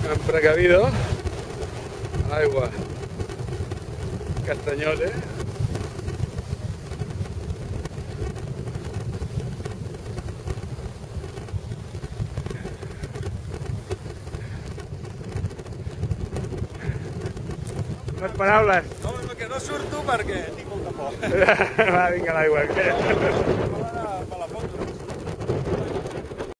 amb precavido a l'aigua. Castanyós, eh? Unes paraules. No, que no surto perquè tinc molta por. Va, vinga, l'aigua. Me la foto.